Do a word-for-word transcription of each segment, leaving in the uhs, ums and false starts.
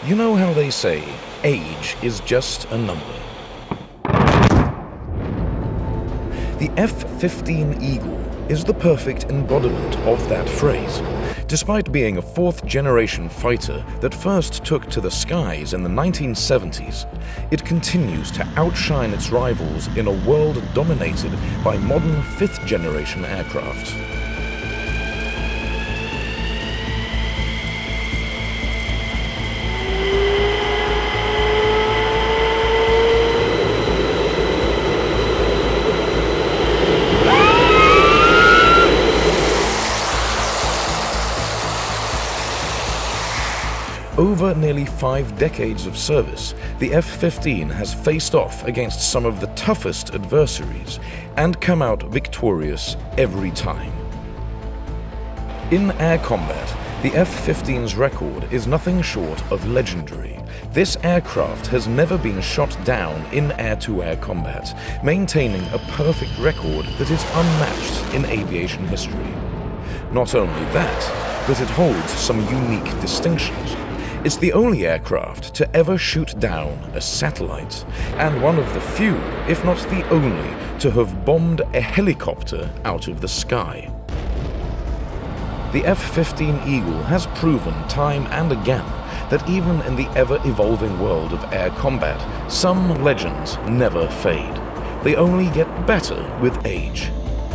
You know how they say, age is just a number. The F fifteen Eagle is the perfect embodiment of that phrase. Despite being a fourth-generation fighter that first took to the skies in the nineteen seventies, it continues to outshine its rivals in a world dominated by modern fifth-generation aircraft. Over nearly five decades of service, the F fifteen has faced off against some of the toughest adversaries and come out victorious every time. In air combat, the F fifteen's record is nothing short of legendary. This aircraft has never been shot down in air-to-air combat, maintaining a perfect record that is unmatched in aviation history. Not only that, but it holds some unique distinctions. It's the only aircraft to ever shoot down a satellite, and one of the few, if not the only, to have bombed a helicopter out of the sky. The F fifteen Eagle has proven time and again that even in the ever-evolving world of air combat, some legends never fade. They only get better with age.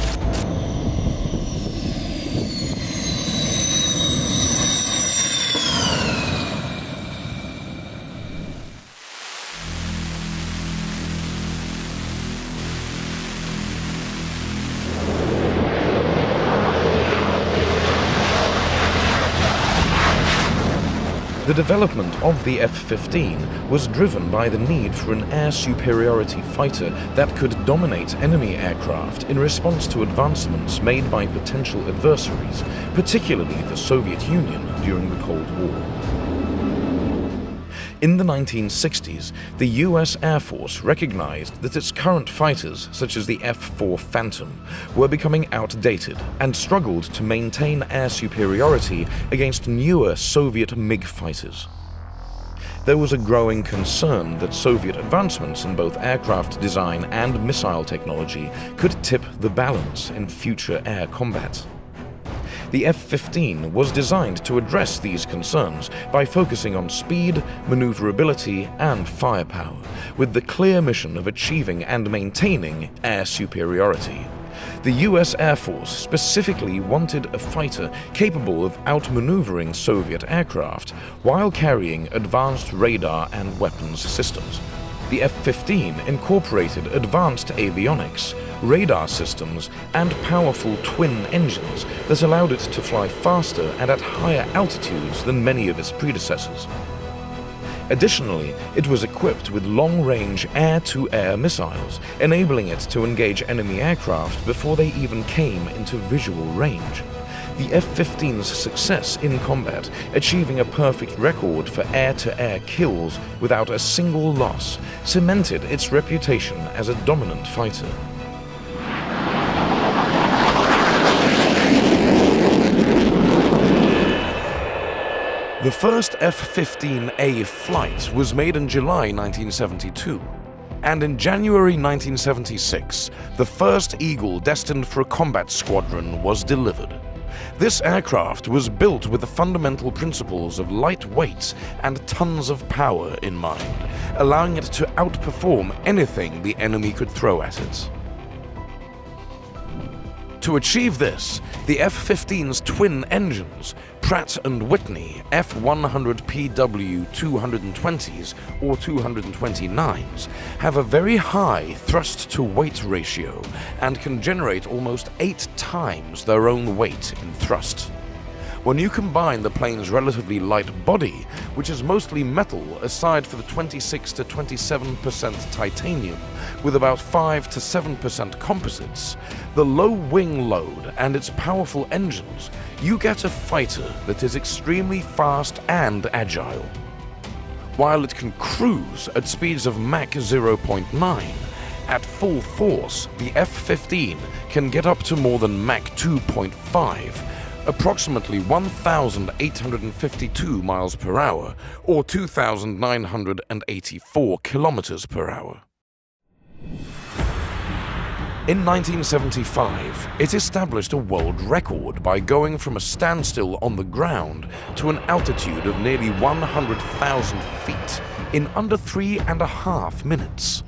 The development of the F fifteen was driven by the need for an air superiority fighter that could dominate enemy aircraft in response to advancements made by potential adversaries, particularly the Soviet Union during the Cold War. In the nineteen sixties, the U S Air Force recognized that its current fighters, such as the F four Phantom, were becoming outdated and struggled to maintain air superiority against newer Soviet MiG fighters. There was a growing concern that Soviet advancements in both aircraft design and missile technology could tip the balance in future air combat. The F fifteen was designed to address these concerns by focusing on speed, maneuverability, and firepower, with the clear mission of achieving and maintaining air superiority. The U S Air Force specifically wanted a fighter capable of outmaneuvering Soviet aircraft while carrying advanced radar and weapons systems. The F fifteen incorporated advanced avionics, radar systems, and powerful twin engines that allowed it to fly faster and at higher altitudes than many of its predecessors. Additionally, it was equipped with long-range air-to-air missiles, enabling it to engage enemy aircraft before they even came into visual range. The F fifteen's success in combat, achieving a perfect record for air-to-air kills without a single loss, cemented its reputation as a dominant fighter. The first F fifteen A flight was made in July nineteen seventy-two, and in January nineteen seventy-six, the first Eagle destined for a combat squadron was delivered. This aircraft was built with the fundamental principles of lightweight and tons of power in mind, allowing it to outperform anything the enemy could throw at it. To achieve this, the F fifteen's twin engines, Pratt and Whitney F one hundred P W two twenties or two twenty-nines, have a very high thrust-to-weight ratio and can generate almost eight times their own weight in thrust. When you combine the plane's relatively light body, which is mostly metal aside for the twenty-six to twenty-seven percent titanium, with about five to seven percent composites, the low wing load and its powerful engines, you get a fighter that is extremely fast and agile. While it can cruise at speeds of Mach zero point nine, at full force, the F fifteen can get up to more than Mach two point five, approximately one thousand eight hundred fifty-two miles per hour, or two thousand nine hundred eighty-four kilometers per hour. In nineteen seventy-five, it established a world record by going from a standstill on the ground to an altitude of nearly one hundred thousand feet in under three and a half minutes.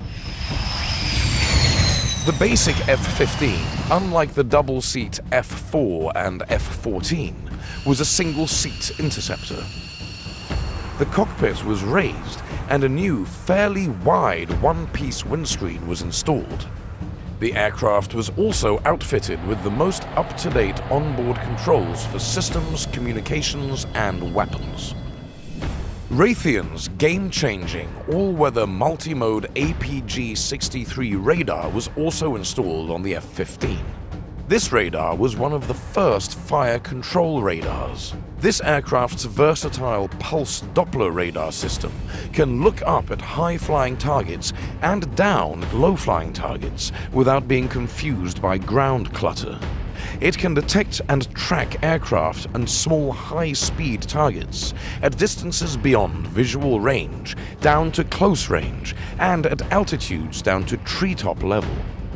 The basic F fifteen, unlike the double-seat F four and F fourteen, was a single-seat interceptor. The cockpit was raised and a new, fairly wide one-piece windscreen was installed. The aircraft was also outfitted with the most up-to-date onboard controls for systems, communications, and weapons. Raytheon's game-changing, all-weather multi-mode A P G sixty-three radar was also installed on the F fifteen. This radar was one of the first fire control radars. This aircraft's versatile pulse Doppler radar system can look up at high-flying targets and down at low-flying targets without being confused by ground clutter. It can detect and track aircraft and small high-speed targets at distances beyond visual range, down to close range, and at altitudes down to treetop level.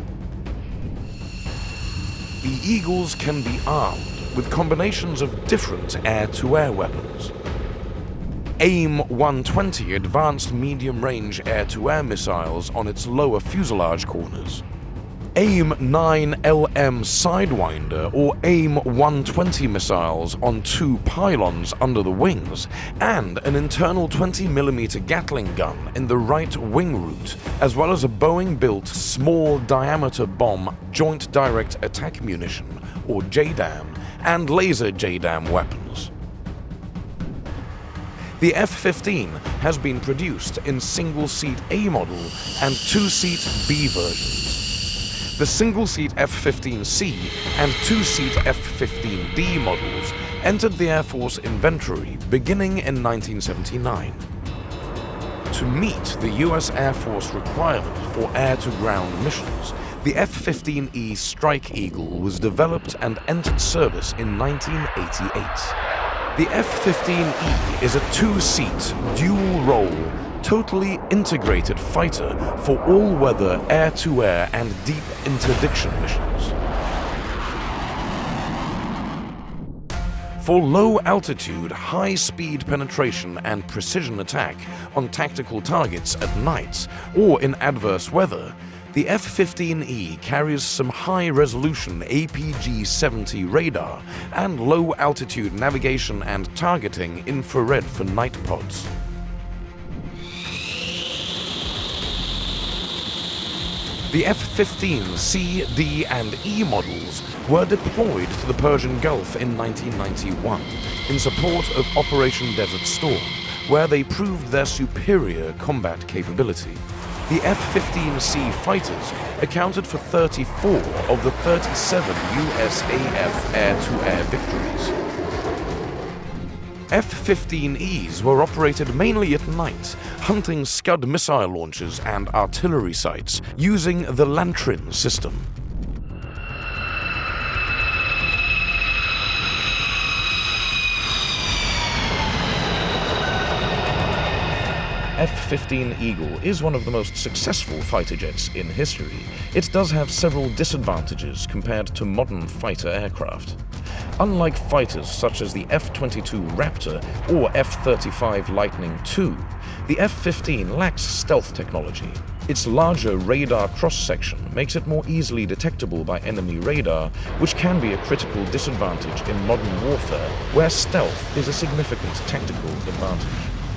The Eagles can be armed with combinations of different air-to-air weapons. AIM one twenty advanced medium-range air-to-air missiles on its lower fuselage corners. AIM nine L M Sidewinder or AIM one twenty missiles on two pylons under the wings, and an internal twenty millimeter Gatling gun in the right wing root, as well as a Boeing-built small diameter bomb joint direct attack munition or J DAM and laser J DAM weapons. The F fifteen has been produced in single-seat A model and two-seat B versions. The single-seat F fifteen C and two-seat F fifteen D models entered the Air Force inventory beginning in nineteen seventy-nine. To meet the U S Air Force requirement for air-to-ground missions, the F fifteen E Strike Eagle was developed and entered service in nineteen eighty-eight. The F fifteen E is a two-seat, dual-role, totally integrated fighter for all-weather air-to-air and deep interdiction missions. For low-altitude, high-speed penetration and precision attack on tactical targets at night or in adverse weather, the F fifteen E carries some high-resolution A P G seventy radar and low-altitude navigation and targeting infrared for night pods. The F fifteen C, D, and E models were deployed to the Persian Gulf in nineteen ninety-one in support of Operation Desert Storm, where they proved their superior combat capability. The F fifteen C fighters accounted for thirty-four of the thirty-seven U S A F air-to-air victories. F fifteen Es were operated mainly at night, hunting Scud missile launchers and artillery sites using the Lantern system. F fifteen Eagle is one of the most successful fighter jets in history. It does have several disadvantages compared to modern fighter aircraft. Unlike fighters such as the F twenty-two Raptor or F thirty-five Lightning two, the F fifteen lacks stealth technology. Its larger radar cross-section makes it more easily detectable by enemy radar, which can be a critical disadvantage in modern warfare, where stealth is a significant tactical advantage.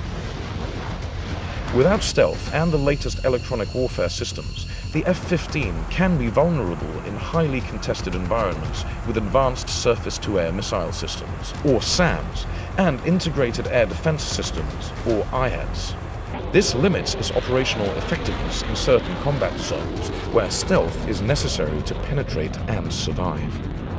Without stealth and the latest electronic warfare systems, the F fifteen can be vulnerable in highly contested environments with advanced surface-to-air missile systems, or SAMs, and integrated air defense systems, or I A Ds. This limits its operational effectiveness in certain combat zones where stealth is necessary to penetrate and survive.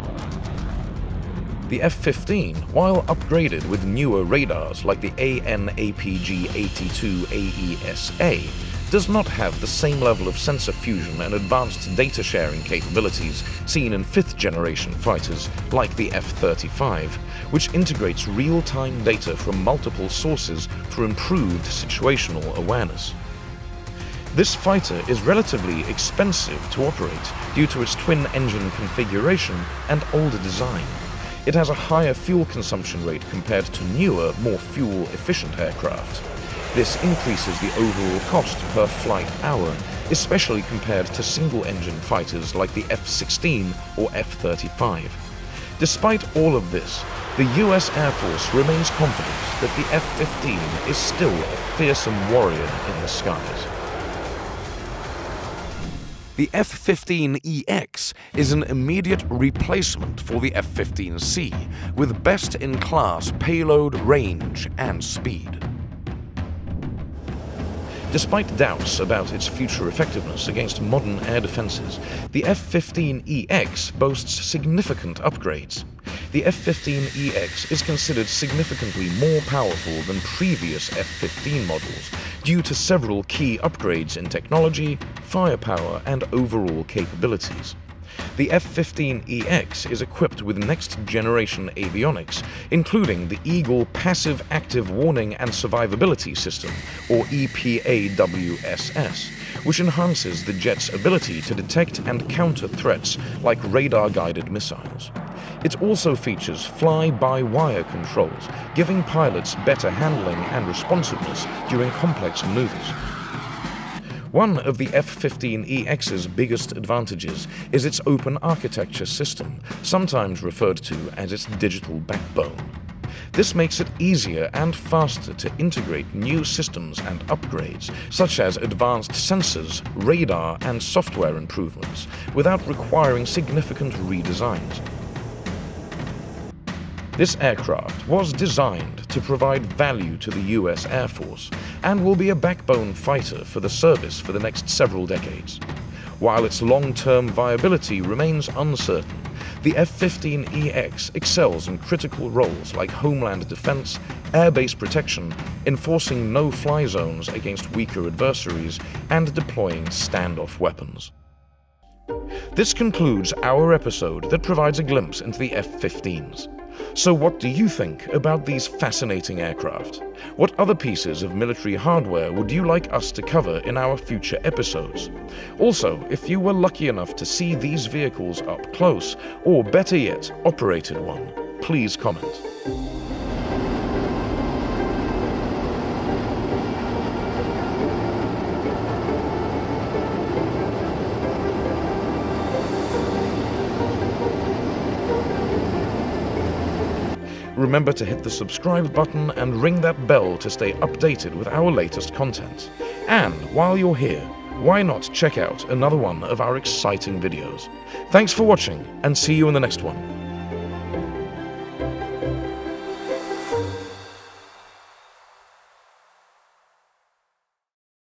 The F fifteen, while upgraded with newer radars like the A N A P G eighty-two A E S A, does not have the same level of sensor fusion and advanced data sharing capabilities seen in fifth-generation fighters like the F thirty-five, which integrates real-time data from multiple sources for improved situational awareness. This fighter is relatively expensive to operate due to its twin-engine configuration and older design. It has a higher fuel consumption rate compared to newer, more fuel-efficient aircraft. This increases the overall cost per flight hour, especially compared to single-engine fighters like the F sixteen or F thirty-five. Despite all of this, the U S Air Force remains confident that the F fifteen is still a fearsome warrior in the skies. The F fifteen E X is an immediate replacement for the F fifteen C, with best-in-class payload range and speed. Despite doubts about its future effectiveness against modern air defenses, the F fifteen E X boasts significant upgrades. The F fifteen E X is considered significantly more powerful than previous F fifteen models due to several key upgrades in technology, firepower, and overall capabilities. The F fifteen E X is equipped with next-generation avionics, including the Eagle Passive Active Warning and Survivability System, or E P A W S S, which enhances the jet's ability to detect and counter threats like radar-guided missiles. It also features fly-by-wire controls, giving pilots better handling and responsiveness during complex maneuvers. One of the F fifteen E X's biggest advantages is its open architecture system, sometimes referred to as its digital backbone. This makes it easier and faster to integrate new systems and upgrades, such as advanced sensors, radar, and software improvements, without requiring significant redesigns. This aircraft was designed to provide value to the U S Air Force and will be a backbone fighter for the service for the next several decades. While its long-term viability remains uncertain, the F fifteen E X excels in critical roles like homeland defense, air-base protection, enforcing no-fly zones against weaker adversaries, and deploying standoff weapons. This concludes our episode that provides a glimpse into the F fifteens. So what do you think about these fascinating aircraft? What other pieces of military hardware would you like us to cover in our future episodes? Also, if you were lucky enough to see these vehicles up close, or better yet, operated one, please comment. Remember to hit the subscribe button and ring that bell to stay updated with our latest content. And while you're here, why not check out another one of our exciting videos? Thanks for watching, and see you in the next one.